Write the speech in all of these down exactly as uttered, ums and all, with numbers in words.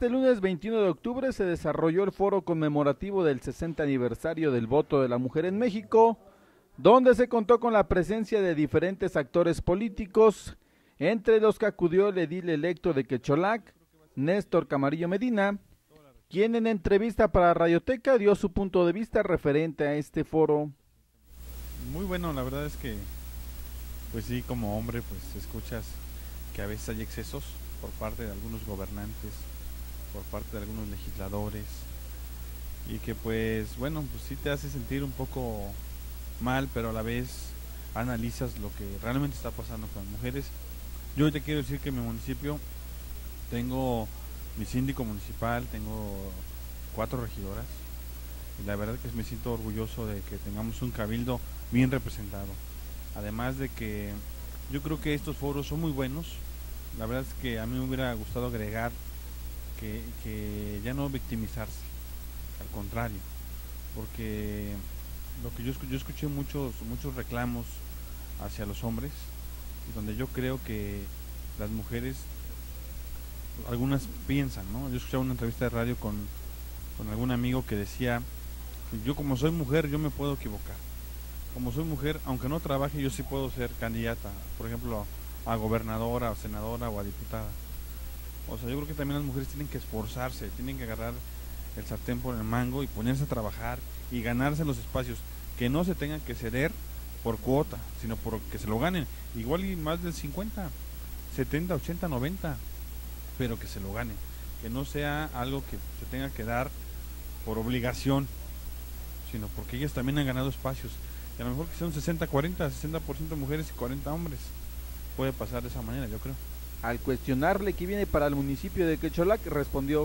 Este lunes veintiuno de octubre se desarrolló el foro conmemorativo del sesenta aniversario del voto de la mujer en México, donde se contó con la presencia de diferentes actores políticos, entre los que acudió el edil electo de Quecholac, Néstor Camarillo Medina, quien en entrevista para Radioteca dio su punto de vista referente a este foro. Muy bueno, la verdad es que, pues sí, como hombre, pues escuchas que a veces hay excesos por parte de algunos gobernantes, por parte de algunos legisladores, y que pues, bueno, pues sí te hace sentir un poco mal, pero a la vez analizas lo que realmente está pasando con las mujeres. Yo te quiero decir que en mi municipio tengo mi síndico municipal, tengo cuatro regidoras, y la verdad que me siento orgulloso de que tengamos un cabildo bien representado. Además de que yo creo que estos foros son muy buenos. La verdad es que a mí me hubiera gustado agregar que, que ya no victimizarse, al contrario, porque lo que yo, yo escuché muchos, muchos reclamos hacia los hombres, y donde yo creo que las mujeres, algunas piensan, ¿no? Yo escuchaba una entrevista de radio con, con algún amigo que decía, yo como soy mujer, yo me puedo equivocar. Como soy mujer, aunque no trabaje, yo sí puedo ser candidata, por ejemplo, a gobernadora, o senadora, o a diputada. O sea, yo creo que también las mujeres tienen que esforzarse, tienen que agarrar el sartén por el mango y ponerse a trabajar y ganarse los espacios, que no se tengan que ceder por cuota, sino por que se lo ganen, igual y más del cincuenta, setenta, ochenta, noventa, pero que se lo ganen, que no sea algo que se tenga que dar por obligación, sino porque ellas también han ganado espacios, y a lo mejor que sea un sesenta cuarenta, sesenta por ciento mujeres y cuarenta hombres, puede pasar de esa manera, yo creo. Al cuestionarle qué viene para el municipio de Quecholac, respondió: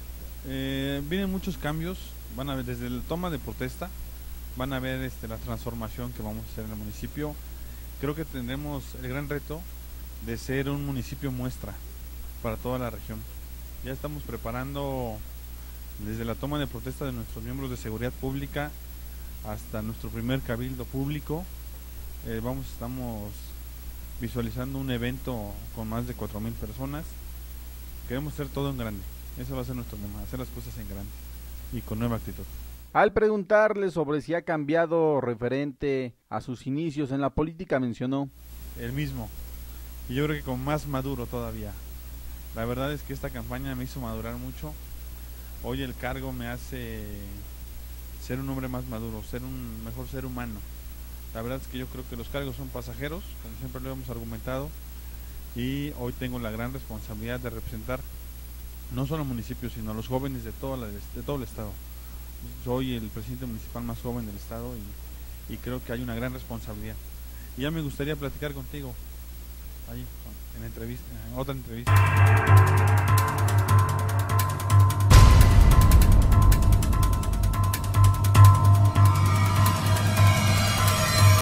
eh, vienen muchos cambios, van a ver desde la toma de protesta, van a ver este, la transformación que vamos a hacer en el municipio. Creo que tendremos el gran reto de ser un municipio muestra para toda la región. Ya estamos preparando desde la toma de protesta de nuestros miembros de seguridad pública hasta nuestro primer cabildo público. Eh, vamos, estamos visualizando un evento con más de cuatro mil personas. Queremos hacer todo en grande. Ese va a ser nuestro lema, hacer las cosas en grande y con nueva actitud. Al preguntarle sobre si ha cambiado referente a sus inicios en la política, mencionó: el mismo, y yo creo que con más maduro todavía. La verdad es que esta campaña me hizo madurar mucho. Hoy el cargo me hace ser un hombre más maduro, ser un mejor ser humano. La verdad es que yo creo que los cargos son pasajeros, como siempre lo hemos argumentado, y hoy tengo la gran responsabilidad de representar no solo al municipio, sino a los jóvenes de, toda la, de todo el estado. Soy el presidente municipal más joven del estado, y, y creo que hay una gran responsabilidad. Y ya me gustaría platicar contigo ahí en entrevista, en otra entrevista.